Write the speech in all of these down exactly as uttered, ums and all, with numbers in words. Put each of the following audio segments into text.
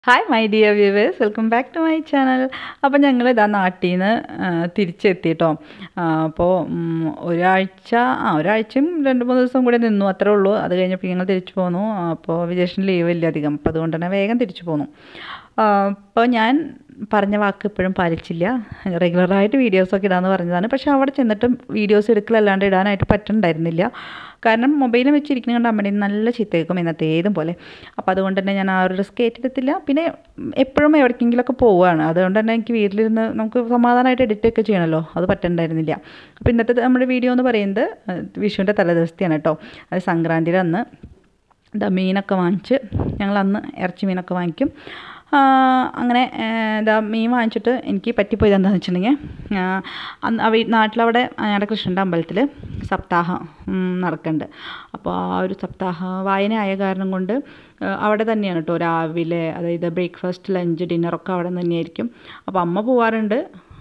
Hi my dear viewers, welcome back to my channel. അപ്പോൾ ഞങ്ങൾ ഇതാ നാട്ടിൽ നിന്ന് തിരിച്ചെത്തിട്ടോ. അപ്പോൾ ഒരാഴ്ച ആ ഒരാഴ്ചയും രണ്ട് മൂന്ന് ദിവസം കൂടെ നിന്നു, അത്രേ ഉള്ളൂ. അത് കഴിഞ്ഞപ്പോൾ ഞങ്ങൾ തിരിച്ചു പോന്നു. അപ്പോൾ വിജേഷന് ലീവ് ഇല്ല അധികം, അപ്പോൾ അതുകൊണ്ട് തന്നെ വേഗം തിരിച്ചു പോന്നു. അപ്പോൾ ഞാൻ പറഞ്ഞ വാക്ക് ഇപ്പോഴും പാലിച്ചില്ല. റെഗുലറായിട്ട് വീഡിയോസൊക്കെ ഇടാമെന്ന് പറഞ്ഞതാണ്, പക്ഷേ അവിടെ ചെന്നിട്ടും വീഡിയോസ് എടുക്കലല്ലാണ്ട് ഇടാനായിട്ട് പറ്റുന്നുണ്ടായിരുന്നില്ല. കാരണം മൊബൈലും വെച്ചിരിക്കുന്നത് കൊണ്ട് അമ്മയുടെ നല്ല ചീത്ത കേൾക്കും എന്നത്തേതും പോലെ. അപ്പോൾ അതുകൊണ്ട് തന്നെ ഞാൻ ആ ഒരു റിസ്ക് ഏറ്റെടുത്തില്ല. പിന്നെ എപ്പോഴും എവിടേക്കെങ്കിലുമൊക്കെ പോവുകയാണ്, അതുകൊണ്ട് തന്നെ എനിക്ക് വീട്ടിലിരുന്ന് നമുക്ക് സമാധാനമായിട്ട് എഡിറ്റൊക്കെ ചെയ്യണമല്ലോ, അത് പറ്റുന്നുണ്ടായിരുന്നില്ല. അപ്പോൾ ഇന്നത്തെ നമ്മുടെ വീഡിയോ എന്ന് പറയുന്നത് വിഷുവിൻ്റെ തലേദിവസത്തെയാണ് കേട്ടോ. അത് സംക്രാന്തിയുടെ അന്ന് എന്താ മീനൊക്കെ വാങ്ങിച്ച്, ഞങ്ങൾ അന്ന് ഇറച്ചി മീനൊക്കെ വാങ്ങിക്കും. അങ്ങനെ എന്താ മീൻ വാങ്ങിച്ചിട്ട് എനിക്ക് പറ്റിപ്പോയത് എന്താണെന്ന് വെച്ചിട്ടുണ്ടെങ്കിൽ, അന്ന് നാട്ടിലവിടെ ഞങ്ങളുടെ കൃഷ്ണൻ്റെ അമ്പലത്തിൽ സപ്താഹം നടക്കുന്നുണ്ട്. അപ്പോൾ ആ ഒരു സപ്താഹ വായന ആയ കാരണം കൊണ്ട് അവിടെ തന്നെയാണ് കേട്ടോ രാവിലെ, അതായത് ബ്രേക്ക്ഫാസ്റ്റ് ലഞ്ച് ഡിന്നറൊക്കെ അവിടെ തന്നെയായിരിക്കും. അപ്പോൾ അമ്മ പോവാറുണ്ട്,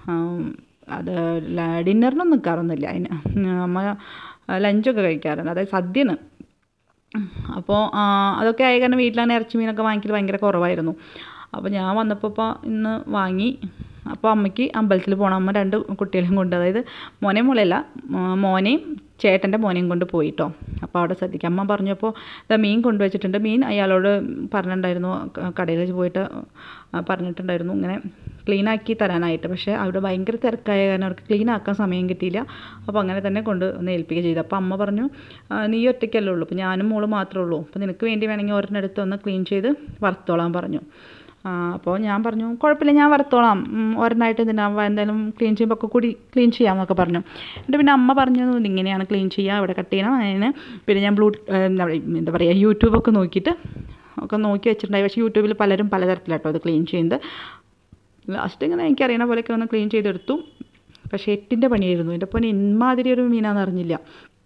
അത് ഡിന്നറിനൊന്നും നിൽക്കാറൊന്നുമില്ല. അതിന് അമ്മ ലഞ്ചൊക്കെ കഴിക്കാറുണ്ട്, അതായത് സദ്യന്. അപ്പോൾ അതൊക്കെ ആയ കാരണം വീട്ടിലാണ് ഇറച്ചി മീനൊക്കെ വാങ്ങിക്കൽ ഭയങ്കര കുറവായിരുന്നു. അപ്പോൾ ഞാൻ വന്നപ്പോൾ ഇപ്പോൾ ഇന്ന് വാങ്ങി. അപ്പോൾ അമ്മയ്ക്ക് അമ്പലത്തിൽ പോകണം. അമ്മ രണ്ട് കുട്ടികളെയും കൊണ്ട്, അതായത് മോനെ മോളല്ല മോനെയും ചേട്ടൻ്റെ മോനെയും കൊണ്ട് പോയിട്ടോ. അപ്പോൾ അവിടെ ശ്രദ്ധിക്കാം. അമ്മ പറഞ്ഞപ്പോൾ ഇതാ മീൻ കൊണ്ടുവച്ചിട്ടുണ്ട്. മീൻ അയാളോട് പറഞ്ഞിട്ടുണ്ടായിരുന്നു, കടയിൽ പോയിട്ട് പറഞ്ഞിട്ടുണ്ടായിരുന്നു ഇങ്ങനെ ക്ലീൻ ആക്കി തരാനായിട്ട്. പക്ഷേ അവിടെ ഭയങ്കര തിരക്കായ കാരണം അവർക്ക് ക്ലീൻ ആക്കാൻ സമയം കിട്ടിയില്ല. അപ്പോൾ അങ്ങനെ തന്നെ കൊണ്ട് ഒന്ന് ഏൽപ്പിക്കുക ചെയ്തു. അപ്പോൾ അമ്മ പറഞ്ഞു, നീ ഒറ്റയ്ക്കല്ലേ ഉള്ളൂ, അപ്പോൾ ഞാനും മോളും മാത്രമേ ഉള്ളൂ, അപ്പോൾ നിനക്ക് വേണ്ടി വേണമെങ്കിൽ ഒരെണ്ണടുത്ത് ഒന്ന് ക്ലീൻ ചെയ്ത് വറുത്തോളാൻ പറഞ്ഞു. അപ്പോൾ ഞാൻ പറഞ്ഞു കുഴപ്പമില്ല, ഞാൻ വറുത്തോളാം, ഒരെണ്ണമായിട്ട് എന്തിനാ എന്തായാലും ക്ലീൻ ചെയ്യുമ്പോൾ ഒക്കെ കൂടി ക്ലീൻ ചെയ്യാമെന്നൊക്കെ പറഞ്ഞു. എന്നിട്ട് പിന്നെ അമ്മ പറഞ്ഞു ഇങ്ങനെയാണ് ക്ലീൻ ചെയ്യുക, ഇവിടെ കട്ട് ചെയ്യണം. അതിന് പിന്നെ ഞാൻ ബ്ലൂ എന്താ പറയുക യൂട്യൂബൊക്കെ നോക്കിയിട്ട് ഒക്കെ നോക്കി വെച്ചിട്ടുണ്ടായി. പക്ഷേ യൂട്യൂബിൽ പലരും പലതരത്തിലാട്ടോ അത് ക്ലീൻ ചെയ്യുന്നത്. ലാസ്റ്റ് ഇങ്ങനെ എനിക്കറിയണ പോലെയൊക്കെ ഒന്ന് ക്ലീൻ ചെയ്തെടുത്തു. പക്ഷേ എട്ടിൻ്റെ പണിയായിരുന്നു. എൻ്റെ പൊന്നെ ഇമ്മാതിരി ഒരു മീനാണെന്ന് അറിഞ്ഞില്ല.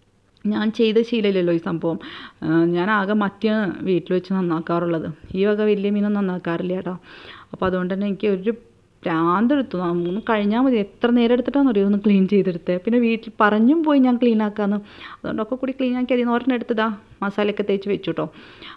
ഞാൻ ചെയ്ത ശീലമില്ലല്ലോ ഈ സംഭവം. ഞാൻ ആകെ മത്തിയാണ് വീട്ടിൽ വെച്ച് നന്നാക്കാറുള്ളത്, ഈ വക വലിയ മീനൊന്നും നന്നാക്കാറില്ല കേട്ടോ. അപ്പോൾ അതുകൊണ്ട് തന്നെ എനിക്ക് ഒരു ഭ്രാന്തെടുത്തു. ഒന്ന് കഴിഞ്ഞാൽ മതി, എത്ര നേരം എടുത്തിട്ടാണെന്ന് അറിയുമോ ഒന്ന് ക്ലീൻ ചെയ്തെടുത്ത്. പിന്നെ വീട്ടിൽ പറഞ്ഞും പോയി ഞാൻ ക്ലീൻ ആക്കാമെന്ന്, അതുകൊണ്ടൊക്കെ കൂടി ക്ലീൻ ആക്കി അതിൽ നിന്ന് ഒരെണ്ണം എടുത്തതാ മസാലയൊക്കെ തേച്ച് വെച്ചു കേട്ടോ.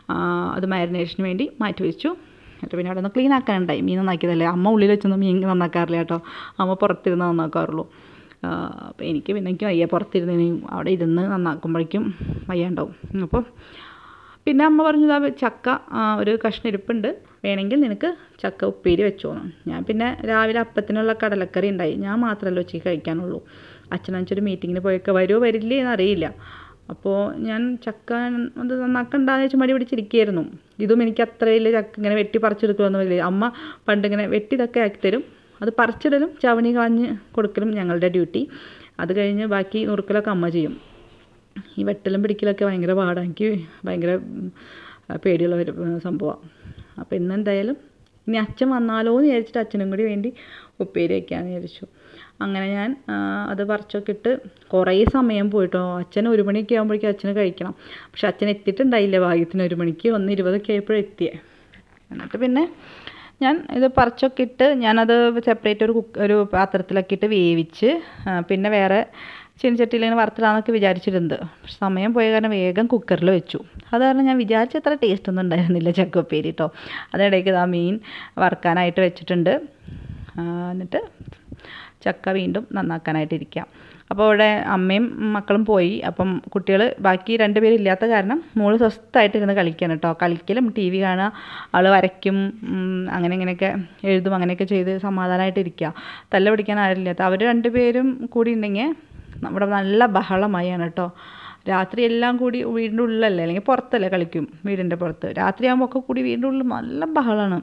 അത് മാരിനേഷന് വേണ്ടി മാറ്റി വെച്ചു. എന്നിട്ട് പിന്നെ അവിടെ നിന്ന് ക്ലീൻ ആക്കാനുണ്ടായി. മീൻ നന്നാക്കിയതല്ലേ, അമ്മ ഉള്ളിൽ വെച്ചൊന്നും മീൻ നന്നാക്കാറില്ല കേട്ടോ, അമ്മ പുറത്തിരുന്ന് നന്നാക്കാറുള്ളൂ. അപ്പോൾ എനിക്ക് പിന്നെ എനിക്ക് വയ്യ, പുറത്തിരുന്ന് അവിടെ ഇരുന്ന് നന്നാക്കുമ്പോഴേക്കും വയ്യാണ്ടാവും. അപ്പോൾ പിന്നെ അമ്മ പറഞ്ഞു ഇതാ ചക്ക ഒരു കഷ്ണം ഇരിപ്പുണ്ട്, വേണമെങ്കിൽ നിനക്ക് ചക്ക ഉപ്പേരി വെച്ചോണം. ഞാൻ പിന്നെ രാവിലെ അപ്പത്തിനുള്ള കടലക്കറി ഉണ്ടായി, ഞാൻ മാത്രമല്ല ഉച്ചയ്ക്ക് കഴിക്കാനുള്ളൂ. അച്ഛനച്ഛനൊരു മീറ്റിങ്ങിന് പോയൊക്കെ വരുമോ വരില്ലേ എന്നറിയില്ല. അപ്പോൾ ഞാൻ ചക്ക അത് നന്നാക്കണ്ടെന്ന് വെച്ച് മടി പിടിച്ചിരിക്കുകയായിരുന്നു. ഇതും എനിക്ക് അത്ര വലിയ ചക്ക ഇങ്ങനെ വെട്ടി പറിച്ചെടുക്കുമെന്ന് വലിയ അമ്മ പണ്ടിങ്ങനെ വെട്ടി ഇതൊക്കെ ആക്കി തരും, അത് പറിച്ചിടലും ചവണി കളഞ്ഞ് കൊടുക്കലും ഞങ്ങളുടെ ഡ്യൂട്ടി. അത് കഴിഞ്ഞ് ബാക്കി നുറുക്കലൊക്കെ അമ്മ ചെയ്യും. ഈ വെട്ടലും പിടിക്കലൊക്കെ ഭയങ്കര പാടാണ്, എനിക്ക് ഭയങ്കര പേടിയുള്ള ഒരു സംഭവമാണ്. അപ്പോൾ ഇന്ന് എന്തായാലും ഇനി അച്ഛൻ വന്നാലോ എന്ന് വിചാരിച്ചിട്ട് അച്ഛനും കൂടി വേണ്ടി ഉപ്പേരി വയ്ക്കാമെന്ന് വിചാരിച്ചു. അങ്ങനെ ഞാൻ അത് പറിച്ചൊക്കെ ഇട്ട് കുറേ സമയം പോയിട്ടോ. അച്ഛൻ ഒരു മണിയൊക്കെ ആകുമ്പോഴേക്കും അച്ഛന് കഴിക്കണം. പക്ഷെ അച്ഛൻ എത്തിയിട്ടുണ്ടായില്ല, ഭാഗ്യത്തിന് ഒരു മണിക്ക് ഒന്ന് ഇരുപതൊക്കെ ആയപ്പോഴും എത്തിയേ. എന്നിട്ട് പിന്നെ ഞാൻ ഇത് പറിച്ചൊക്കെ ഇട്ട് ഞാനത് സെപ്പറേറ്റ് ഒരു കുക്ക് ഒരു പാത്രത്തിലൊക്കെ ഇട്ട് വേവിച്ച്, പിന്നെ വേറെ ചീനച്ചട്ടിയിൽ ഇങ്ങനെ വറുത്തിടാന്നൊക്കെ വിചാരിച്ചിരുന്നത്. പക്ഷെ സമയം പോയ കാരണം വേഗം കുക്കറിൽ വെച്ചു. അത് കാരണം ഞാൻ വിചാരിച്ച അത്ര ടേസ്റ്റ് ഒന്നും ഉണ്ടായിരുന്നില്ല ചക്കപ്പേരി കേട്ടോ. അതിനിടയ്ക്ക് ആ മീൻ വറുക്കാനായിട്ട് വെച്ചിട്ടുണ്ട്. എന്നിട്ട് ചക്ക വീണ്ടും നന്നാക്കാനായിട്ടിരിക്കാം. അപ്പോൾ അവിടെ അമ്മയും മക്കളും പോയി. അപ്പം കുട്ടികൾ ബാക്കി രണ്ട് പേരില്ലാത്ത കാരണം മോള് സ്വസ്ഥമായിട്ടിരുന്ന് കളിക്കുകയാണ് കേട്ടോ. കളിക്കലും ടി വി കാണുക, ആൾ വരയ്ക്കും, അങ്ങനെ ഇങ്ങനെയൊക്കെ എഴുതും, അങ്ങനെയൊക്കെ ചെയ്ത് സമാധാനമായിട്ടിരിക്കുക. തല്ല പിടിക്കാൻ ആരില്ലാത്ത അവർ രണ്ടുപേരും കൂടി ഉണ്ടെങ്കിൽ നമ്മുടെ നല്ല ബഹളമായാണ് കേട്ടോ. രാത്രി എല്ലാം കൂടി വീടിൻ്റെ ഉള്ളിലല്ലേ, അല്ലെങ്കിൽ പുറത്തല്ലേ കളിക്കും, വീടിൻ്റെ പുറത്ത്. രാത്രിയാകുമ്പോൾ ഒക്കെ കൂടി വീടിൻ്റെ ഉള്ളിൽ നല്ല ബഹളമാണ്.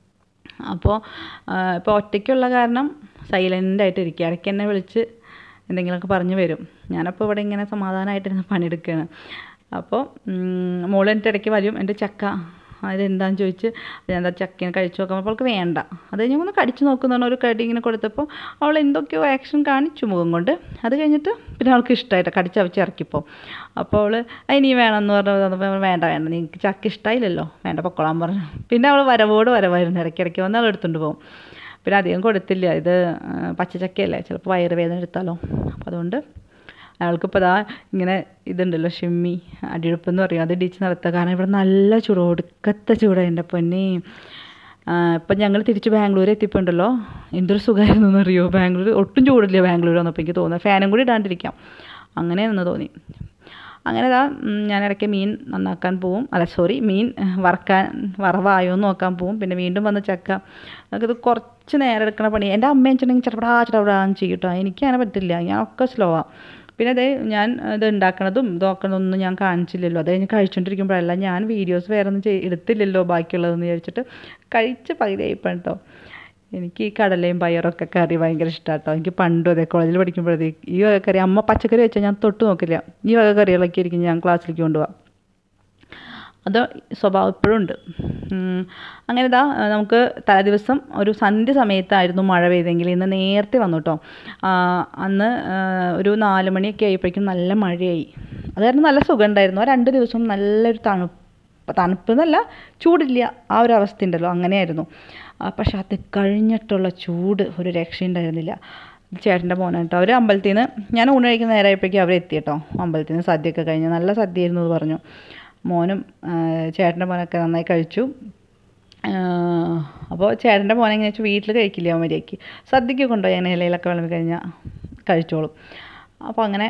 അപ്പോൾ ഇപ്പോൾ ഒറ്റയ്ക്കുള്ള കാരണം സൈലൻ്റായിട്ട് ഇരിക്കുക. ഇടയ്ക്ക് എന്നെ വിളിച്ച് എന്തെങ്കിലുമൊക്കെ പറഞ്ഞു വരും. ഞാനപ്പോൾ ഇവിടെ ഇങ്ങനെ സമാധാനമായിട്ടിരുന്ന് പണിയെടുക്കുകയാണ്. അപ്പോൾ മോൾ എൻ്റെ ഇടയ്ക്ക് വരും, എൻ്റെ ചക്ക അതെന്താണെന്ന് ചോദിച്ച് ഞാൻ എന്താ ചക്കേനെ കഴിച്ച് നോക്കുമ്പോൾ അവൾക്ക് വേണ്ട. അത് ഞാൻ ഒന്ന് കടിച്ച് നോക്കുന്ന ഒരു കടി ഇങ്ങനെ കൊടുത്തപ്പോൾ അവൾ എന്തൊക്കെയോ ആക്ഷൻ കാണിച്ചു മുഖം കൊണ്ട്. അത് കഴിഞ്ഞിട്ട് പിന്നെ അവൾക്ക് ഇഷ്ടമായിട്ട് കടിച്ചവച്ച് ഇറക്കിപ്പോൾ. അപ്പോൾ അവൾ അതിനി വേണമെന്ന് പറഞ്ഞപ്പോൾ വേണ്ട വേണ്ട നിങ്ങൾക്ക് ചക്ക ഇഷ്ടമായില്ലല്ലോ, വേണ്ട പൊക്കോളാൻ പറഞ്ഞു. പിന്നെ അവൾ വരവോട് വരവായിരുന്നു, ഇടയ്ക്കിടയ്ക്ക് വന്ന് അവൾ എടുത്തുകൊണ്ട് പോകും. പിന്നെ അധികം കൊടുത്തില്ല, ഇത് പച്ചച്ചക്കയല്ലേ, ചിലപ്പോൾ വയറുവേദന എടുത്താലോ. അപ്പോൾ അതുകൊണ്ട് അയാൾക്കിപ്പോൾ ഇതാ ഇങ്ങനെ ഇതുണ്ടല്ലോ ഷിമ്മി അടിയുടുപ്പെന്ന് പറയും, അത് ഇടിച്ച് നടത്തുക. കാരണം ഇവിടെ നല്ല ചൂട്, ഒടുക്കത്തെ ചൂടാണ് എൻ്റെ പൊന്നേ. ഇപ്പം ഞങ്ങൾ തിരിച്ച് ബാംഗ്ലൂർ എത്തിയപ്പോണ്ടല്ലോ എന്തൊരു സുഖമായിരുന്നു എന്നറിയോ. ബാംഗ്ലൂർ ഒട്ടും ചൂടില്ല ബാംഗ്ലൂർ വന്നപ്പോൾ എനിക്ക് തോന്നുന്നത്. ഫാനും കൂടി ഇടാണ്ടിരിക്കാം അങ്ങനെയെന്ന് തോന്നി. അങ്ങനെ ഇതാ ഞാൻ ഇടയ്ക്ക് മീൻ നന്നാക്കാൻ പോവും, അല്ല സോറി മീൻ വറക്കാൻ വറവായോ എന്ന് നോക്കാൻ പോവും. പിന്നെ വീണ്ടും വന്ന് ചക്ക, നമുക്കിത് കുറച്ച് നേരം എടുക്കണ പണി. എൻ്റെ അമ്മ വെച്ചിട്ടുണ്ടെങ്കിൽ ചടപടാ ചടപടാന്ന് ചെയ്യും കേട്ടോ, എനിക്കങ്ങനെ പറ്റില്ല, ഞാനൊക്കെ സ്ലോ ആണ്. പിന്നെ അതേ ഞാൻ ഇത് ഉണ്ടാക്കണതും ഇതൊക്കണതൊന്നും ഞാൻ കാണിച്ചില്ലല്ലോ. അത് കഴിഞ്ഞ് കഴിച്ചുകൊണ്ടിരിക്കുമ്പോഴല്ല ഞാൻ വീഡിയോസ് വേറെ ഒന്നും ചെയ് എടുത്തില്ലല്ലോ ബാക്കിയുള്ളതെന്ന് വിചാരിച്ചിട്ട് കഴിച്ച് പകുതിയായിപ്പോൾ കേട്ടോ. എനിക്ക് ഈ കടലയും പയറൊക്കെ കറി ഭയങ്കര ഇഷ്ടമാണ് കേട്ടോ. എനിക്ക് പണ്ടും അതെ കോളേജിൽ പഠിക്കുമ്പോഴത്തേക്ക് ഈ വക കറി അമ്മ പച്ചക്കറി വെച്ചാൽ ഞാൻ തൊട്ട് നോക്കില്ല. ഈ വക കറികളൊക്കെ ആയിരിക്കും ഞാൻ ക്ലാസ്സിലേക്ക് കൊണ്ടുപോകാം. അത് സ്വഭാവം ഇപ്പോഴും ഉണ്ട്. അങ്ങനെ ഇതാ നമുക്ക് തലേ ദിവസം ഒരു സന്ധ്യ സമയത്തായിരുന്നു മഴ പെയ്തെങ്കിൽ ഇന്ന് നേരത്തെ വന്നു കേട്ടോ. അന്ന് ഒരു നാല് മണിയൊക്കെ ആയപ്പോഴേക്കും നല്ല മഴയായി. അത് കാരണം നല്ല സുഖം ഉണ്ടായിരുന്നു. ആ രണ്ട് ദിവസം നല്ലൊരു തണുപ്പ് തണുപ്പ് എന്നല്ല ചൂടില്ല, ആ ഒരു അവസ്ഥ ഉണ്ടല്ലോ, അങ്ങനെയായിരുന്നു. പക്ഷെ അത് കഴിഞ്ഞിട്ടുള്ള ചൂട് ഒരു രക്ഷയുണ്ടായിരുന്നില്ല. ചേട്ടൻ്റെ മോനാണ് കേട്ടോ. അവർ അമ്പലത്തിൽ നിന്ന് ഞാൻ ഊണ് കഴിക്കുന്ന നേരമായപ്പോഴേക്കും അവർ എത്തി കേട്ടോ. അമ്പലത്തിൽ നിന്ന് സദ്യയൊക്കെ കഴിഞ്ഞ് നല്ല സദ്യയായിരുന്നു എന്ന് പറഞ്ഞു. മോനും ചേട്ടൻ്റെ മോനൊക്കെ നന്നായി കഴിച്ചു. അപ്പോൾ ചേട്ടൻ്റെ മോനെ എങ്ങനെ വെച്ചാൽ വീട്ടിൽ കഴിക്കില്ല മര്യാദയ്ക്ക്, സദ്യയ്ക്ക് കൊണ്ടുപോയി അങ്ങനെ ഇലയിലൊക്കെ വിളമ്പി കഴിഞ്ഞാൽ കഴിച്ചോളും. അപ്പോൾ അങ്ങനെ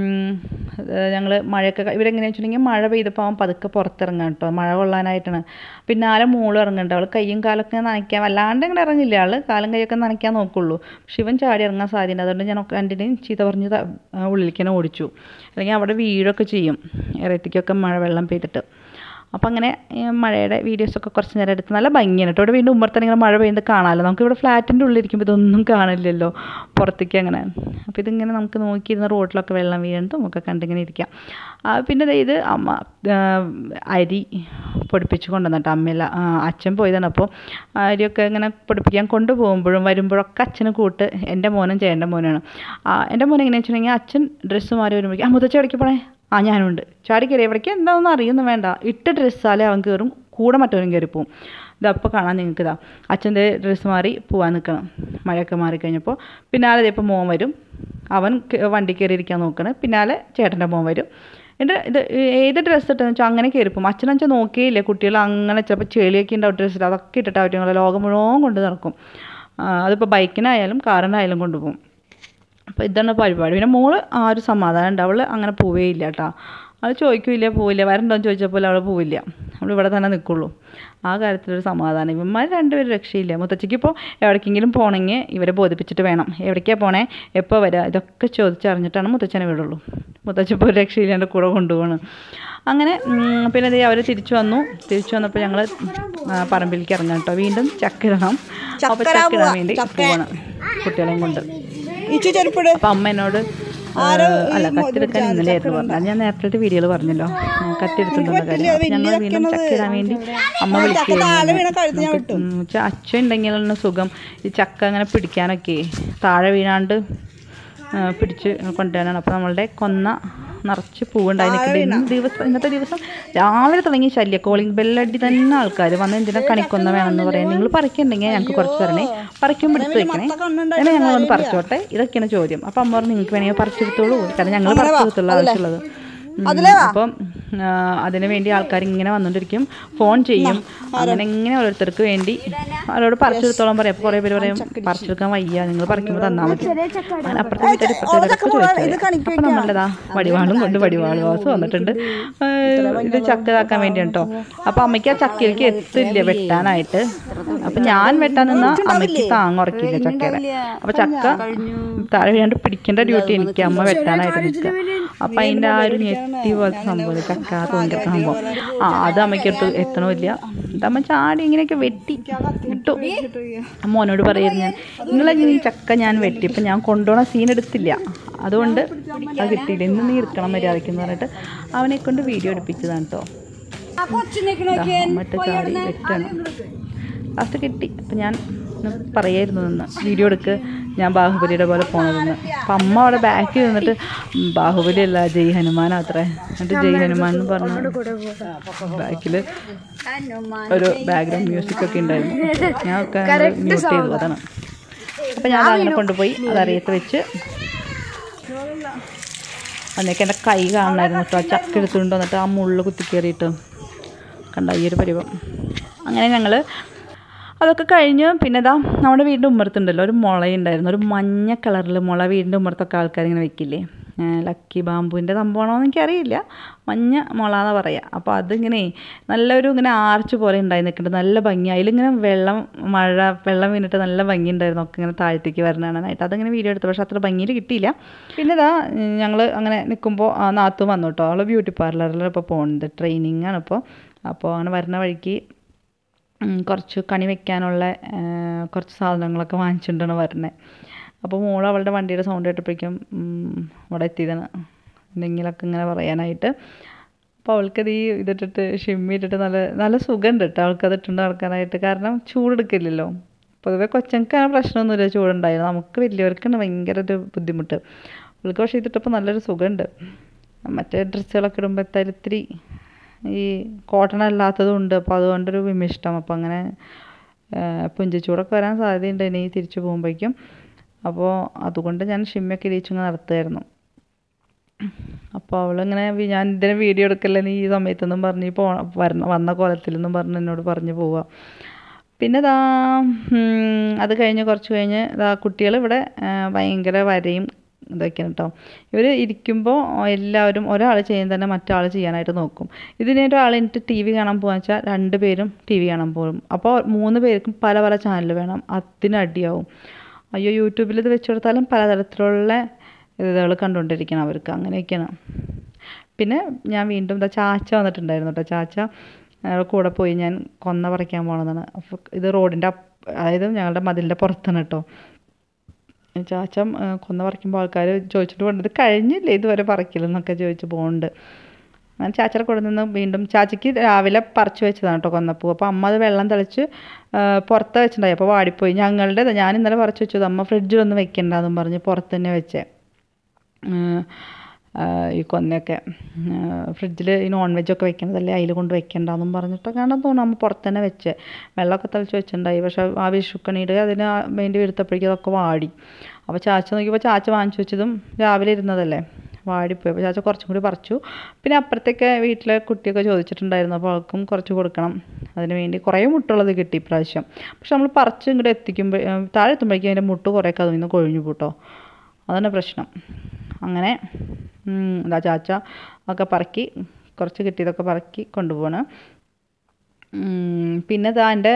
ഞങ്ങൾ മഴയൊക്കെ ഇവരെങ്ങനെയാണെന്ന് വെച്ചിട്ടുണ്ടെങ്കിൽ മഴ പെയ്തപ്പോൾ അവൻ പതുക്കെ പുറത്തിറങ്ങാം കേട്ടോ, മഴ കൊള്ളാനായിട്ടാണ്. പിന്നാലെ മോളും ഇറങ്ങുന്നുണ്ട്. അവൾ കയ്യും കാലൊക്കെ നനയ്ക്കാൻ വല്ലാണ്ട് ഇങ്ങനെ ഇറങ്ങില്ല, ആൾ കാലും കൈയൊക്കെ നനയ്ക്കാൻ നോക്കുള്ളൂ. പക്ഷെ ഇവൻ ചാടി ഇറങ്ങാൻ സാധ്യത, അതുകൊണ്ട് ഞാൻ രണ്ടിനെയും ചീത്ത പറഞ്ഞ് ഉള്ളിലേക്ക് തന്നെ ഓടിച്ചു. അല്ലെങ്കിൽ അവിടെ വീഴൊക്കെ ചെയ്യും ഇറയത്തേക്കൊക്കെ മഴ വെള്ളം പെയ്തിട്ട്. അപ്പോൾ അങ്ങനെ മഴയുടെ വീഡിയോസൊക്കെ കുറച്ച് നേരം എടുത്ത് നല്ല ഭംഗിയാണ് കേട്ടോ. ഇവിടെ വീണ്ടും ഉമ്മർത്തന്നെ ഇങ്ങനെ മഴ പെയ്യുന്നത് കാണാമല്ലോ. നമുക്കിവിടെ ഫ്ലാറ്റിൻ്റെ ഉള്ളിലിരിക്കുമ്പോൾ ഇതൊന്നും കാണില്ലല്ലോ പുറത്തേക്ക് അങ്ങനെ. അപ്പോൾ ഇതിങ്ങനെ നമുക്ക് നോക്കിയിരുന്ന റോഡിലൊക്കെ വെള്ളം വീഴുന്നതും ഒക്കെ കണ്ടിങ്ങനെ ഇരിക്കാം. പിന്നെ ഇത് അമ്മ അരി പൊടിപ്പിച്ച് കൊണ്ടുവന്നിട്ട് അമ്മയില്ല അച്ഛൻ പോയതാണ്. അപ്പോൾ അരിയൊക്കെ ഇങ്ങനെ പൊടിപ്പിക്കാൻ കൊണ്ടുപോകുമ്പോഴും വരുമ്പോഴൊക്കെ അച്ഛന് കൂട്ട് എൻ്റെ മോനും ചേട്ടൻ്റെ മോനാണ്. എൻ്റെ മോൻ എങ്ങനെയാണെന്ന് വെച്ചിട്ടുണ്ടെങ്കിൽ അച്ഛൻ ഡ്രസ്സ് മാറി വരുമ്പോഴേക്കും ആ മുതച്ച എവിടേക്ക് പോണേ, ആ ഞാനുണ്ട്, ചാടി കയറി എവിടേക്ക് എന്താണെന്ന് അറിയൊന്നും വേണ്ട, ഇട്ട ഡ്രസ്സാലേ അവൻ കയറും, കൂടെ മറ്റവനും കയറി പോവും. ഇതപ്പോൾ കാണാൻ നിങ്ങൾക്ക് ഇതാ അച്ഛൻ്റെ ഡ്രസ്സ് മാറി പോകാൻ നിൽക്കണം. മഴയൊക്കെ മാറിക്കഴിഞ്ഞപ്പോൾ പിന്നാലെ ഇപ്പോൾ മോൻ വരും, അവൻ വണ്ടി കയറി ഇരിക്കാൻ നോക്കണം. പിന്നാലെ ചേട്ടൻ്റെ മോൻ വരും. എൻ്റെ ഇത് ഏത് ഡ്രസ്സ് ഇട്ടെന്ന് വെച്ചാൽ അങ്ങനെ കയറിപ്പോവും. അച്ഛനെന്ന് വെച്ചാൽ നോക്കിയില്ലേ, കുട്ടികൾ അങ്ങനെ ചിലപ്പോൾ ചെളിയൊക്കെ ഉണ്ടാവും ഡ്രസ്സിൽ, അതൊക്കെ ഇട്ടിട്ട് അവരുടെ ലോകം മുഴുവൻ കൊണ്ട് നടക്കും. അതിപ്പോൾ ബൈക്കിനായാലും കാറിനായാലും കൊണ്ടുപോകും. അപ്പോൾ ഇതാണ് പരിപാടി. പിന്നെ മോള് ആ ഒരു സമാധാനം ഉണ്ട്, അവൾ അങ്ങനെ പോവുകയില്ല കേട്ടോ. അവൾ ചോദിക്കില്ല പോവില്ല, വരണ്ടോന്ന് ചോദിച്ചപ്പോൾ അവൾ പോവില്ല, അവൾ ഇവിടെ തന്നെ നിൽക്കുള്ളൂ. ആ കാര്യത്തിലൊരു സമാധാനം. ഇവന്മാർ രണ്ടുപേരും രക്ഷയില്ല. മുത്തച്ഛിക്ക് ഇപ്പോൾ എവിടേക്കെങ്കിലും പോകണമെങ്കിൽ ഇവരെ ബോധിപ്പിച്ചിട്ട് വേണം, എവിടേക്കാണ് പോണേ, എപ്പോൾ വരാം, ഇതൊക്കെ ചോദിച്ചറിഞ്ഞിട്ടാണ് മുത്തച്ഛനെ വിടുള്ളൂ. മുത്തച്ഛൻ ഇപ്പോൾ രക്ഷയില്ലാണ്ട് കൂടെ കൊണ്ടുപോകണം. അങ്ങനെ പിന്നെ അതേ അവർ തിരിച്ചു വന്നു. തിരിച്ചു വന്നപ്പോൾ ഞങ്ങൾ പറമ്പിലേക്ക് ഇറങ്ങാം കേട്ടോ. വീണ്ടും ചക്കിടണം. അപ്പോൾ ചക്കിടാൻ വേണ്ടി പോകണം കുട്ടികളെയും കൊണ്ട്. അപ്പം അമ്മ എന്നോട് അല്ല കത്തിയെടുക്കാൻ ഇന്നലെയായിരുന്നു പറഞ്ഞത്. ഞാൻ നേരത്തെ വീഡിയോയിൽ പറഞ്ഞല്ലോ കത്തിയെടുത്തിട്ടുണ്ടെന്ന കാര്യം. ഞങ്ങൾ വീണ്ടും ചക്കിടാൻ വേണ്ടി അമ്മ വിളിക്കുകയായിരുന്നു. അച്ഛൻ ഉണ്ടെങ്കിലാണ് സുഖം ഈ ചക്ക അങ്ങനെ പിടിക്കാനൊക്കെ, താഴെ വീണാണ്ട് പിടിച്ച് കൊണ്ടുവരാനാണ്. അപ്പോൾ നമ്മളുടെ കൊന്ന നിറച്ച് പൂവുണ്ടായി നിൽക്കുന്നത്. ഇന്ന് ദിവസം ഇന്നത്തെ ദിവസം രാവിലെ തുടങ്ങി ശല്യം, കോളിംഗ് ബെല്ലടി തന്നെ ആൾക്കാർ വന്ന് എന്തിനാ കണിക്കൊന്ന വേണമെന്ന് പറയാം. നിങ്ങൾ പറിക്കുന്നുണ്ടെങ്കിൽ ഞങ്ങൾക്ക് കുറച്ച് തരണേ, പറിക്കുമ്പോൾ എടുത്ത് വെക്കണേ, അങ്ങനെ ഞങ്ങൾ വന്ന് പറിച്ചോട്ടെ, ഇതൊക്കെയാണ് ചോദ്യം. അപ്പം അമ്മ പറഞ്ഞു നിങ്ങൾക്ക് വേണമെങ്കിൽ പറിച്ചെടുത്തോളൂ, കാരണം ഞങ്ങൾ പറിച്ചെടുത്തുള്ള ആവശ്യമുള്ളത്. അപ്പം അതിനു വേണ്ടി ആൾക്കാർ ഇങ്ങനെ വന്നുകൊണ്ടിരിക്കും, ഫോൺ ചെയ്യും, അങ്ങനെ ഇങ്ങനെ ഓരോരുത്തർക്ക് വേണ്ടി അവരോട് പറിച്ചെടുത്തോളം പറയാം. അപ്പോൾ കുറേ പേര് പറയും പറിച്ചെടുക്കാൻ വയ്യ, നിങ്ങൾ പറിക്കുമ്പോൾ തന്നാൽ മതി. അങ്ങനെ അപ്പുറത്തെ വീട്ടിൽ ഇപ്പുറത്തേക്ക് ചോദിച്ചത്. അപ്പം നമ്മളുടെതാ വടിവാളും കൊണ്ട് വടിവാൾ വാസ് വന്നിട്ടുണ്ട്. ഇത് ചക്ക ഇതാക്കാൻ വേണ്ടിയാണ് കേട്ടോ. അപ്പം അമ്മയ്ക്ക് ആ ചക്കയിലേക്ക് എത്തില്ല വെട്ടാനായിട്ട്. അപ്പം ഞാൻ വെട്ടാൻ നിന്നാൽ അമ്മയ്ക്ക് താങ്ങുറക്കില്ല ചക്കയുടെ. അപ്പം ചക്ക താഴെ വീണ്ടും പിടിക്കേണ്ട ഡ്യൂട്ടി എനിക്ക്, അമ്മ വെട്ടാനായിട്ട് നിൽക്കുക. അപ്പം അതിൻ്റെ ആ ഒരു ഞെട്ടി പോലത്തെ സംഭവം ചക്ക തോന്നിക്കുന്ന സംഭവം, ആ അത് അമ്മയ്ക്ക് ഇട്ട് എത്തണമില്ല. അമ്മ ചാടി ഇങ്ങനെയൊക്കെ വെട്ടി ഇട്ടു. മോനോട് പറയുന്നത് ഞാൻ നിങ്ങളെങ്ങനെ ഈ ചക്ക ഞാൻ വെട്ടി, ഇപ്പം ഞാൻ കൊണ്ടുപോകണ സീൻ എടുത്തില്ല, അതുകൊണ്ട് അത് കിട്ടിയില്ല, ഇന്ന് നീ എടുക്കണം മര്യാദയ്ക്കെന്ന് പറഞ്ഞിട്ട് അവനെ കൊണ്ട് വീഡിയോ എടുപ്പിച്ചതാണ് കേട്ടോ. അമ്മട്ട് ചാടി വെട്ടാണ്, ലാസ്റ്റ് കിട്ടി. അപ്പം ഞാൻ പറയായിരുന്നു നിന്ന് വീഡിയോ എടുക്ക്, ഞാൻ ബാഹുബലിയുടെ പോലെ പോണതെന്ന്. അപ്പം അമ്മ അവിടെ ബാക്കിൽ നിന്നിട്ട് ബാഹുബലി അല്ല ജയ് ഹനുമാൻ അത്രേ, എന്നിട്ട് ജയ് ഹനുമാൻ എന്ന് പറഞ്ഞു ബാക്കിൽ ഒരു ബാക്ക്ഗ്രൗണ്ട് മ്യൂസിക് ഒക്കെ ഉണ്ടായിരുന്നു. ഞാൻ ഒക്കെ മ്യൂട്ട് ചെയ്തു, അതാണ്. അപ്പം ഞാൻ അങ്ങനെ കൊണ്ടുപോയി അത് അറിയത്ത് വെച്ച് അന്നേക്ക് എൻ്റെ കൈ കാണണമായിരുന്നു കേട്ടോ. ആ ചക്ക എടുത്തുകൊണ്ട് വന്നിട്ട് ആ മുള്ള് കുത്തി കയറിയിട്ട് കണ്ട ഈ ഒരു പരിവം. അങ്ങനെ ഞങ്ങൾ അതൊക്കെ കഴിഞ്ഞ് പിന്നെ ഇതാ നമ്മുടെ വീടിൻ്റെ ഉമ്മറത്തുണ്ടല്ലോ ഒരു മുളയുണ്ടായിരുന്നു, ഒരു മഞ്ഞ കളറിൽ മുള. വീടിൻ്റെ ഉമ്മറത്തൊക്കെ ആൾക്കാരിങ്ങനെ വെക്കില്ലേ, ലക്കി ബാമ്പുവിൻ്റെ സംഭവമാണോ എന്ന് എനിക്കറിയില്ല, മഞ്ഞ മുള എന്ന് പറയുക. അപ്പോൾ അതിങ്ങനെ നല്ലൊരു ഇങ്ങനെ ആർച്ച് പോലെ ഉണ്ടായി നിൽക്കുന്നുണ്ട്, നല്ല ഭംഗി. അതിലിങ്ങനെ വെള്ളം മഴ വെള്ളം വീണിട്ട് നല്ല ഭംഗി ഉണ്ടായിരുന്നു, ഒക്കെ ഇങ്ങനെ താഴത്തേക്ക് വരണാനായിട്ട്. അതങ്ങനെ വീഡിയോ എടുത്തു, പക്ഷേ അത്ര ഭംഗിയിൽ കിട്ടിയില്ല. പിന്നെ ഇതാ ഞങ്ങൾ അങ്ങനെ നിൽക്കുമ്പോൾ ആ നാത്തും വന്നു കേട്ടോ. അവൾ ബ്യൂട്ടി പാർലറിൽ ഇപ്പോൾ പോകുന്നുണ്ട്, ട്രെയിനിങ് ആണ് ഇപ്പോൾ. അപ്പോൾ അങ്ങനെ വരുന്ന വഴിക്ക് കുറച്ച് കണി വെക്കാനുള്ള കുറച്ച് സാധനങ്ങളൊക്കെ വാങ്ങിച്ചിട്ടാണ് വരുന്നത്. അപ്പോൾ മോൾ അവളുടെ വണ്ടിയുടെ സൗണ്ട് കേട്ടപ്പോഴേക്കും ഇവിടെ എത്തിയതാണ് എന്തെങ്കിലുമൊക്കെ ഇങ്ങനെ പറയാനായിട്ട്. അപ്പോൾ അവൾക്കത് ഈ ഇതിട്ടിട്ട് ഷിമ്മി ഇട്ടിട്ട് നല്ല നല്ല സുഖമുണ്ട് കേട്ടോ അവൾക്കത് ഇട്ടുകൊണ്ട് നടക്കാനായിട്ട്. കാരണം ചൂടെടുക്കില്ലല്ലോ. പൊതുവെ കൊച്ചങ്ങൾക്ക് അങ്ങനെ പ്രശ്നമൊന്നുമില്ല ചൂടുണ്ടായിരുന്നു, നമുക്ക് വലിയവർക്കാണ് ഭയങ്കര ഒരു ബുദ്ധിമുട്ട്. അവൾക്ക് പക്ഷേ ഇതിട്ടപ്പോൾ നല്ലൊരു സുഖമുണ്ട്. മറ്റേ ഡ്രസ്സുകളൊക്കെ ഇടുമ്പോൾ എന്തായാലും ഇത്തിരി ഈ കോട്ടൺ അല്ലാത്തതും ഉണ്ട്, അപ്പോൾ അതുകൊണ്ടൊരു വിമിഷ്ടം. അപ്പോൾ അങ്ങനെ പുഞ്ചച്ചൂടൊക്കെ വരാൻ സാധ്യതയുണ്ട് ഇനി തിരിച്ചു പോകുമ്പോഴേക്കും. അപ്പോൾ അതുകൊണ്ട് ഞാൻ ഷിമ്മയൊക്കെ ഇടിച്ചിങ്ങനെ നടത്തുമായിരുന്നു. അപ്പോൾ അവളിങ്ങനെ ഞാൻ ഇതിനെ വീഡിയോ എടുക്കല്ലേ നീ ഈ സമയത്തൊന്നും പറഞ്ഞ് പോ വരണ വന്ന കോലത്തിലൊന്നും പറഞ്ഞ് എന്നോട് പറഞ്ഞു പോവുക. പിന്നെ ഇതാ അത് കഴിഞ്ഞ് കുറച്ച് കഴിഞ്ഞ് ഇതാ കുട്ടികൾ ഇവിടെ ഭയങ്കര വരയും ഇതൊക്കെയാണ് കേട്ടോ. ഇവർ ഇരിക്കുമ്പോൾ എല്ലാവരും ഒരാൾ ചെയ്യാൻ തന്നെ മറ്റാൾ ചെയ്യാനായിട്ട് നോക്കും. ഇതിനെ ഒരാൾ എന്നിട്ട് ടി വി കാണാൻ പോകുക വെച്ചാൽ രണ്ട് പേരും ടി വി കാണാൻ പോകും. അപ്പോൾ മൂന്ന് പേർക്കും പല പല ചാനൽ വേണം, അതിനടിയാവും. അയ്യോ യൂട്യൂബിൽ ഇത് വെച്ച് കൊടുത്താലും പലതരത്തിലുള്ള ഇതുകൾ കണ്ടുകൊണ്ടിരിക്കണം അവർക്ക്, അങ്ങനെയൊക്കെയാണ്. പിന്നെ ഞാൻ വീണ്ടും ഇതാ ചാച്ച വന്നിട്ടുണ്ടായിരുന്നു കേട്ടോ. ചാച്ച കൂടെ പോയി ഞാൻ കൊന്ന പറിക്കാൻ പോകണമെന്നാണ്. അപ്പോൾ ഇത് റോഡിൻ്റെ അതായത് ഞങ്ങളുടെ മതിലിൻ്റെ പുറത്താണ് കേട്ടോ. ചാച്ച കൊന്ന പറിക്കുമ്പോൾ ആൾക്കാർ ചോദിച്ചിട്ട് പോകേണ്ടത് കഴിഞ്ഞില്ലേ ഇതുവരെ പറിക്കില്ലെന്നൊക്കെ ചോദിച്ച് പോകുന്നുണ്ട്. ഞാൻ ചാച്ചയുടെ കൂടെ നിന്ന് വീണ്ടും ചാച്ചയ്ക്ക് രാവിലെ പറിച്ച് വെച്ചതാണ് കേട്ടോ കൊന്നപ്പൂ. അപ്പോൾ അമ്മ അത് വെള്ളം തെളിച്ച് പുറത്ത് വെച്ചിട്ടുണ്ടായി, അപ്പോൾ വാടിപ്പോയി. ഞങ്ങളുടെ ഞാൻ ഇന്നലെ പറിച്ച് വെച്ചത് അമ്മ ഫ്രിഡ്ജിലൊന്നും വെക്കണ്ടെന്നും പറഞ്ഞ് പുറത്ത് തന്നെ വെച്ചേ. ഈ കൊന്നയൊക്കെ ഫ്രിഡ്ജിൽ ഈ നോൺ വെജൊക്കെ വെക്കണതല്ലേ അതിൽ കൊണ്ട് വെക്കണ്ടെന്നും പറഞ്ഞിട്ടൊക്കെയാണെന്ന് തോന്നുന്നു അമ്മ പുറത്ത് തന്നെ വെച്ചേ. വെള്ളമൊക്കെ തെളിച്ച് വെച്ചിട്ടുണ്ടായി, പക്ഷേ ആ വിഷുക്കണിയുടെ അതിന് വേണ്ടി വരുത്തപ്പോഴേക്കും അതൊക്കെ വാടി. അപ്പോൾ ചാച്ച നോക്കിയപ്പോൾ ചാച്ച വാങ്ങിച്ചു വെച്ചതും രാവിലെ ഇരുന്നതല്ലേ വാടിപ്പോയി. അപ്പോൾ ചാച്ച കുറച്ചും കൂടി പറിച്ചു. പിന്നെ അപ്പുറത്തേക്ക് വീട്ടിലെ കുട്ടിയൊക്കെ ചോദിച്ചിട്ടുണ്ടായിരുന്നു, അപ്പോൾ അവൾക്കും കുറച്ച് കൊടുക്കണം. അതിന് വേണ്ടി കുറേ മുട്ടുള്ളത് കിട്ടി ഇപ്രാവശ്യം. പക്ഷെ നമ്മൾ പറിച്ച് ഇങ്ങോട്ട് എത്തിക്കുമ്പോൾ താഴെ എത്തുമ്പോഴേക്കും അതിൻ്റെ മുട്ട് കുറേയൊക്കെ അതിൽ നിന്ന് കൊഴിഞ്ഞു പോട്ടോ, അതാണ് പ്രശ്നം. അങ്ങനെ എന്താ ചാച്ച ഒക്കെ പറക്കി കുറച്ച് കിട്ടിയതൊക്കെ പറക്കി കൊണ്ടുപോകണ്. പിന്നെ ഇതാ എൻ്റെ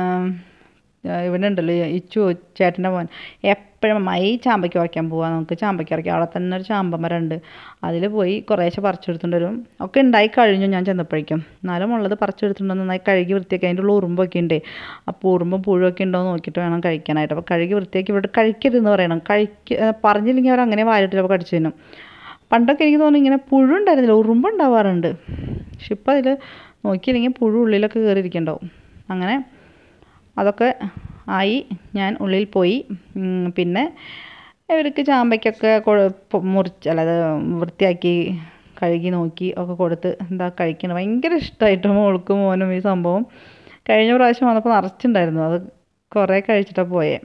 ഇവിടെ ഉണ്ടല്ലോ ഇച്ചു ചേട്ടൻ്റെ മോൻ എപ്പോഴും മൈ ചാമ്പയ്ക്ക് പറിക്കാൻ പോവാം, നമുക്ക് ചാമ്പയ്ക്ക് പറിക്കാം. അവിടെ തന്നെ ഒരു ചാമ്പ മരം ഉണ്ട്, അതിൽ പോയി കുറേശ്ശെ പറിച്ചെടുത്തുകൊണ്ട് വരും. ഒക്കെ ഉണ്ടായി കഴിഞ്ഞു ഞാൻ ചെന്നപ്പോഴേക്കും. എന്നാലും ഉള്ളത് പറിച്ചെടുത്തിട്ടുണ്ടോ നന്നായി കഴുകി വൃത്തിയാക്കി. അതിൻ്റെ ഉള്ള ഉറുമ്പൊക്കെ ഉണ്ട്, അപ്പോൾ ഉറുമ്പും പുഴുവൊക്കെ ഉണ്ടോ എന്ന് നോക്കിയിട്ട് വേണം കഴിക്കാനായിട്ട്. അപ്പോൾ കഴുകി വൃത്തിയാക്കി ഇവിടെ കഴിക്കരുതെന്ന് പറയണം. കഴിക്ക പറഞ്ഞില്ലെങ്കിൽ അവർ അങ്ങനെ വാരിട്ട് അപ്പോൾ കടിച്ചു തിന്നും. പണ്ടൊക്കെ എനിക്ക് തോന്നുന്നു ഇങ്ങനെ പുഴു ഉണ്ടായിരുന്നില്ല, ഉറുമ്പുണ്ടാവാറുണ്ട്. പക്ഷെ ഇപ്പം അതിൽ നോക്കിയില്ലെങ്കിൽ പുഴു ഉള്ളിലൊക്കെ കയറിയിരിക്കണ്ടാവും. അങ്ങനെ അതൊക്കെ ആയി ഞാൻ ഉള്ളിൽ പോയി. പിന്നെ ഇവർക്ക് ചാമ്പയ്ക്കൊക്കെ മുറിച്ച് അല്ലാതെ വൃത്തിയാക്കി കഴുകി നോക്കി ഒക്കെ കൊടുത്ത് എന്താ കഴിക്കണം. ഭയങ്കര ഇഷ്ടമായിട്ട് മോൾക്കും മോനും ഈ സംഭവം. കഴിഞ്ഞ പ്രാവശ്യം വന്നപ്പോൾ നിറച്ചുണ്ടായിരുന്നു, അത് കുറേ കഴിച്ചിട്ടാണ് പോയേ.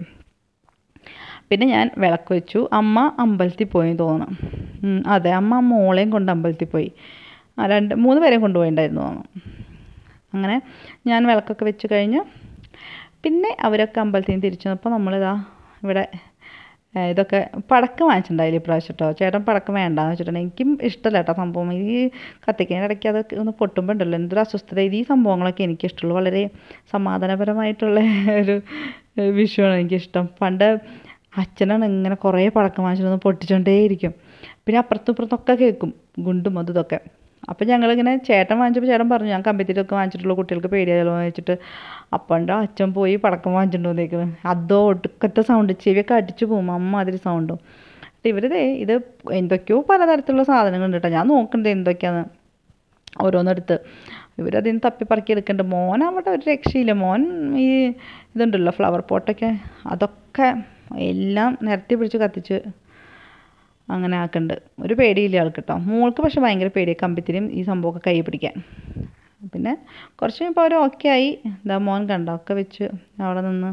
പിന്നെ ഞാൻ വിളക്ക് വെച്ചു. അമ്മ അമ്പലത്തിൽ പോയി തോന്നണം. അതെ, അമ്മ മോളെയും കൊണ്ട് അമ്പലത്തിൽ പോയി. ആ രണ്ട് മൂന്ന് പേരെയും കൊണ്ടുപോയിണ്ടായിരുന്നു തോന്നുന്നു. അങ്ങനെ ഞാൻ വിളക്കൊക്കെ വെച്ച് കഴിഞ്ഞ് പിന്നെ അവരൊക്കെ അമ്പലത്തിൽ നിന്ന് തിരിച്ചു വന്നപ്പോൾ നമ്മളിതാ ഇവിടെ ഇതൊക്കെ പടക്കം വാങ്ങിച്ചിട്ടുണ്ടായില്ല ഇപ്രാവശ്യം കേട്ടോ. ചേട്ടൻ പടക്കം വേണ്ടാന്ന് വെച്ചിട്ടുണ്ടെങ്കിൽ എനിക്കും ഇഷ്ടമല്ല കേട്ടോ സംഭവം. ഈ കത്തിക്കുന്നതിൻ്റെ ഇടയ്ക്ക് അതൊക്കെ ഒന്ന് പൊട്ടുമ്പോൾ ഉണ്ടല്ലോ എന്തൊരു അസ്വസ്ഥത. ഈ സംഭവങ്ങളൊക്കെ എനിക്കിഷ്ടമുള്ളൂ. വളരെ സമാധാനപരമായിട്ടുള്ള ഒരു വിഷുവാണ് എനിക്കിഷ്ടം. പണ്ട് അച്ഛനാണ് ഇങ്ങനെ കുറേ പടക്കം വാങ്ങിച്ചിട്ടൊന്ന് പൊട്ടിച്ചുകൊണ്ടേയിരിക്കും. പിന്നെ അപ്പുറത്തും ഇപ്പുറത്തൊക്കെ കേൾക്കും ഗുണ്ടും അതും ഇതൊക്കെ. അപ്പം ഞങ്ങളിങ്ങനെ ചേട്ടൻ വാങ്ങിച്ചപ്പോൾ ചേട്ടൻ പറഞ്ഞു ഞാൻ കമ്പിത്തിരിയൊക്കെ വാങ്ങിച്ചിട്ടുള്ള കുട്ടികൾക്ക് പേടിയാലോ എന്ന് വെച്ചിട്ട്. അപ്പൻ്റെ അച്ഛൻ പോയി പടക്കം വാങ്ങിച്ചിട്ട് വന്നേക്കുന്നത്. അതോ ഒടുക്കത്തെ സൗണ്ട്, ചെവിയൊക്കെ അടിച്ചു പോകും അമ്മ അതിൽ സൗണ്ടും. ഇവരിതേ ഇത് എന്തൊക്കെയോ പലതരത്തിലുള്ള സാധനങ്ങളുണ്ട് കേട്ടോ. ഞാൻ നോക്കണ്ടേ എന്തൊക്കെയാന്ന് ഓരോന്നെടുത്ത്. ഇവരതിന് തപ്പിപ്പറക്കി എടുക്കുന്നുണ്ട്. മോൻ അവിടെ ഒരു രക്ഷയില്ല. മോൻ ഈ ഇതുണ്ടല്ലോ ഫ്ലവർ പോട്ടൊക്കെ അതൊക്കെ എല്ലാം നിരത്തി പിടിച്ച് കത്തിച്ച് അങ്ങനെ ആക്കുന്നുണ്ട്. ഒരു പേടിയില്ല ആൾക്ക് കേട്ടോ. മോൾക്ക് പക്ഷെ ഭയങ്കര പേടിയാണ് കമ്പിത്തിരിയും ഈ സംഭവമൊക്കെ കൈ പിടിക്കാൻ. പിന്നെ കുറച്ച് കഴിഞ്ഞപ്പോൾ അവർ ഓക്കെ ആയി. എന്താ മോൻ കണ്ട ഒക്കെ വെച്ച് അവിടെ നിന്ന്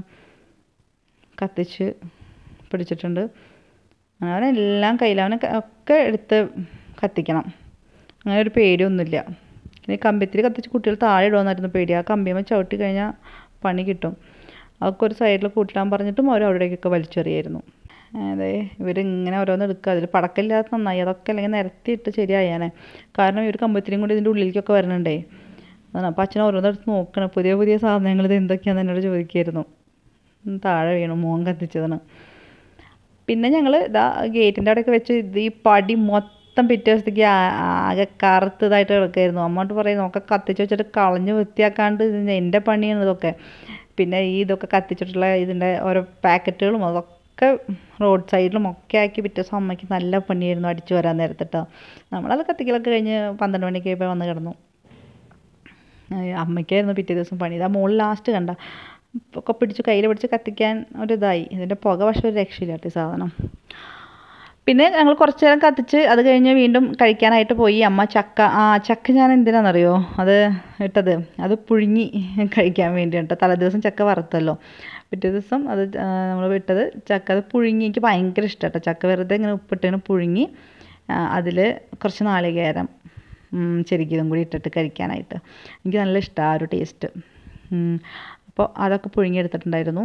കത്തിച്ച് പിടിച്ചിട്ടുണ്ട്. അവനെല്ലാം കയ്യിൽ അവനെ ഒക്കെ എടുത്ത് കത്തിക്കണം. അങ്ങനെ ഒരു പേടിയൊന്നുമില്ല. ഇനി കമ്പിത്തിരി കത്തിച്ച് കുട്ടികൾ താഴെ ഇടുമെന്നായിരുന്നു പേടി. ആ കമ്പിയമ്മ ചവിട്ടി കഴിഞ്ഞാൽ പണി കിട്ടും. അതൊക്കെ ഒരു സൈഡിൽ കൂട്ടിടാൻ പറഞ്ഞിട്ടും അവർ അവിടേക്കൊക്കെ വലിച്ചെറിയായിരുന്നു. അതെ, ഇവരിങ്ങനെ ഓരോന്ന് എടുക്കുക. അതിൽ പടക്കമില്ലാത്ത നന്നായി, അതൊക്കെ അല്ലെങ്കിൽ നിരത്തിയിട്ട് ശരിയായാനെ. കാരണം ഈ ഒരു കമ്പത്തിനും കൂടി ഇതിൻ്റെ ഉള്ളിലേക്കൊക്കെ വരണുണ്ടേ. അതാണ് അപ്പോൾ അച്ഛൻ ഓരോന്നെടുത്ത് നോക്കണം, പുതിയ പുതിയ സാധനങ്ങൾ ഇത് എന്തൊക്കെയാണെന്ന് എന്നോട് ചോദിക്കായിരുന്നു. താഴെ വീണു, മോൻ കത്തിച്ചതാണ്. പിന്നെ ഞങ്ങൾ ഇതാ ഗേറ്റിൻ്റെ അവിടെയൊക്കെ വെച്ച് ഇത് ഈ പടി മൊത്തം പിറ്റേ ദിവസത്തേക്ക് ആകെ കറുത്തതായിട്ട് കിടക്കായിരുന്നു. അമ്മോട്ട് പറയും നോക്കെ കത്തിച്ച് വെച്ചിട്ട് കളഞ്ഞ് വൃത്തിയാക്കാണ്ട് എൻ്റെ പണിയാണ് ഇതൊക്കെ. പിന്നെ ഈ ഇതൊക്കെ കത്തിച്ചിട്ടുള്ള ഇതിൻ്റെ ഓരോ പാക്കറ്റുകളും അതൊക്കെ റോഡ് സൈഡിലും ഒക്കെ ആക്കി പിറ്റേ ദിവസം അമ്മയ്ക്ക് നല്ല പണിയായിരുന്നു അടിച്ചു വരാൻ നേരത്തിട്ടോ. നമ്മളത് കത്തിക്കലൊക്കെ കഴിഞ്ഞ് പന്ത്രണ്ട് മണിക്ക് ഇപ്പോൾ വന്ന് കിടന്നു. അമ്മയ്ക്കായിരുന്നു പിറ്റേ ദിവസം പണി. ഇതാ മുകളിൽ ലാസ്റ്റ് കണ്ട ഒക്കെ പിടിച്ച് കയ്യിൽ പിടിച്ച് കത്തിക്കാൻ ഒരിതായി. ഇതിൻ്റെ പുക പക്ഷേ ഒരു രക്ഷയില്ലാത്ത സാധനം. പിന്നെ ഞങ്ങൾ കുറച്ച് നേരം കത്തിച്ച് അത് കഴിഞ്ഞ് വീണ്ടും കഴിക്കാനായിട്ട് പോയി. അമ്മ ചക്ക ആ ചക്ക ഞാൻ എന്തിനാണെന്നറിയോ അത് ഇട്ടത്, അത് പുഴുങ്ങി കഴിക്കാൻ വേണ്ടിയിട്ട്. തലേദിവസം ചക്ക വറുത്തല്ലോ, പിറ്റേ ദിവസം അത് നമ്മൾ ഇട്ടത് ചക്ക അത് പുഴുങ്ങി. എനിക്ക് ഭയങ്കര ഇഷ്ടം കേട്ടോ ചക്ക, വെറുതെ ഇങ്ങനെ ഉപ്പിട്ടിങ്ങനെ പുഴുങ്ങി അതിൽ കുറച്ച് നാളികേരം ചെറുകിയതും കൂടി ഇട്ടിട്ട് കഴിക്കാനായിട്ട് എനിക്ക് നല്ല ഇഷ്ടമാണ് ആ ഒരു ടേസ്റ്റ്. അപ്പോൾ അതൊക്കെ പുഴുങ്ങിയെടുത്തിട്ടുണ്ടായിരുന്നു.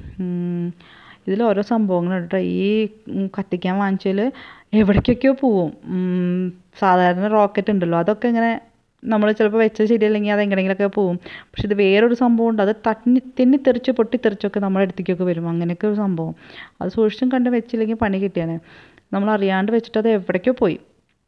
ഇതിൽ ഓരോ സംഭവങ്ങളുണ്ട് കേട്ടോ. ഈ കത്തിക്കാൻ വാങ്ങിച്ചതിൽ എവിടേക്കൊക്കെയോ പോവും. സാധാരണ റോക്കറ്റ് ഉണ്ടല്ലോ, അതൊക്കെ ഇങ്ങനെ നമ്മൾ ചിലപ്പോൾ വെച്ചത് ശരിയല്ലെങ്കിൽ അത് എങ്ങനെയെങ്കിലുമൊക്കെ പോവും. പക്ഷെ ഇത് വേറൊരു സംഭവം ഉണ്ട്, അത് തന്നി തെന്നി തെറിച്ച് പൊട്ടിത്തെറിച്ചൊക്കെ നമ്മുടെ അടുത്തേക്കൊക്കെ വരും. അങ്ങനെയൊക്കെ ഒരു സംഭവം. അത് സൂക്ഷിച്ചും കണ്ട് വെച്ചില്ലെങ്കിൽ പണി കിട്ടിയാനെ. നമ്മൾ അറിയാണ്ട് വെച്ചിട്ട് അത് എവിടേക്കോ പോയി.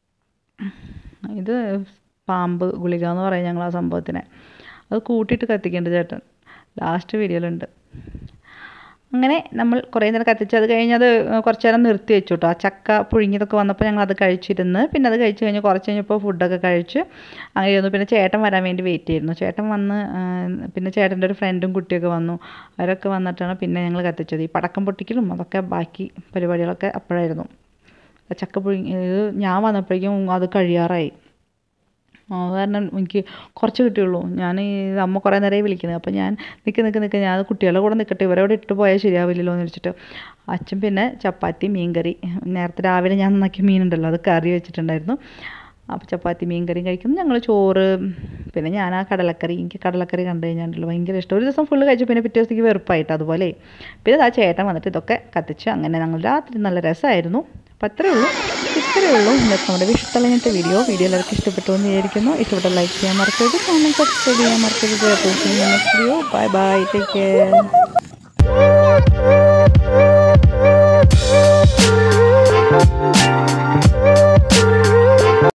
ഇത് പാമ്പ് ഗുളിക എന്ന് പറയും ഞങ്ങൾ ആ സംഭവത്തിനെ. അത് കൂട്ടിയിട്ട് കത്തിക്കേണ്ട ചേട്ടൻ ലാസ്റ്റ് വീഡിയോയിലുണ്ട്. അങ്ങനെ നമ്മൾ കുറേ നേരം കത്തിച്ച് അത് കഴിഞ്ഞത് കുറച്ച് നേരം നിർത്തി വെച്ചു കേട്ടോ. ആ ചക്ക പുഴുങ്ങിയതൊക്കെ വന്നപ്പോൾ ഞങ്ങൾ അത് കഴിച്ചിരുന്ന്. പിന്നെ അത് കഴിച്ച് കഴിഞ്ഞ് കുറച്ച് കഴിഞ്ഞപ്പോൾ ഫുഡൊക്കെ കഴിച്ച് അങ്ങനെ ഇരുന്നു. പിന്നെ ചേട്ടൻ വരാൻ വേണ്ടി വെയിറ്റ് ചെയ്യുന്നു. ചേട്ടൻ വന്ന് പിന്നെ ചേട്ടൻ്റെ ഒരു ഫ്രണ്ടും കുട്ടിയൊക്കെ വന്നു. അവരൊക്കെ വന്നിട്ടാണ് പിന്നെ ഞങ്ങൾ കത്തിച്ചത്. ഈ പടക്കം പൊട്ടിക്കലും അതൊക്കെ ബാക്കി പരിപാടികളൊക്കെ അപ്പോഴായിരുന്നു. ചക്ക പുഴുങ്ങി ഇത് ഞാൻ വന്നപ്പോഴേക്കും അത് കഴിയാറായി. കാരണം എനിക്ക് കുറച്ച് കിട്ടിയുള്ളൂ. ഞാൻ ഈ അമ്മ കുറേ നേരമായി വിളിക്കുന്നത്. അപ്പോൾ ഞാൻ നിൽക്ക് നിൽക്ക് നിൽക്ക് ഞാൻ കുട്ടികളുടെ കൂടെ നിൽക്കട്ടെ, ഇവരോട് ഇട്ട് പോയാൽ ശരിയാവില്ലല്ലോ എന്ന് വെച്ചിട്ട് അച്ഛൻ പിന്നെ ചപ്പാത്തി മീൻകറി, നേരത്തെ രാവിലെ ഞാൻ നന്നാക്കിയ മീനുണ്ടല്ലോ അത് കറി വെച്ചിട്ടുണ്ടായിരുന്നു. അപ്പോൾ ചപ്പാത്തി മീൻകറിയും കഴിക്കുന്നു. ഞങ്ങൾ ചോറ്, പിന്നെ ഞാൻ ആ കടലക്കറി, എനിക്ക് കടലക്കറി കണ്ടു കഴിഞ്ഞാൽ ഭയങ്കര ഇഷ്ടം. ഒരു ദിവസം ഫുള്ള് കഴിച്ചു, പിന്നെ പിറ്റേ ദിവസത്തേക്ക് വെറുപ്പായിട്ട് അതുപോലെ. പിന്നെ ആ ചേട്ടൻ വന്നിട്ട് ഇതൊക്കെ കത്തിച്ച് അങ്ങനെ ഞങ്ങൾ രാത്രി നല്ല രസമായിരുന്നു. അപ്പോൾ അത്രയേ ഉള്ളൂ, ഇത്രയേ ഉള്ളൂ ഇന്നത്തെ നമ്മുടെ ഇഷ്ടമല്ലാത്ത വീഡിയോ. വീഡിയോ എല്ലാവർക്കും ഇഷ്ടപ്പെട്ടു എന്ന് വിചാരിക്കുന്നു. ഇഷ്ടപ്പെട്ട ലൈക്ക് ചെയ്യാൻ മറക്കരുത്, ചാനൽ സബ്സ്ക്രൈബ് ചെയ്യാൻ മറക്കരുത്. Next video bye bye, take care.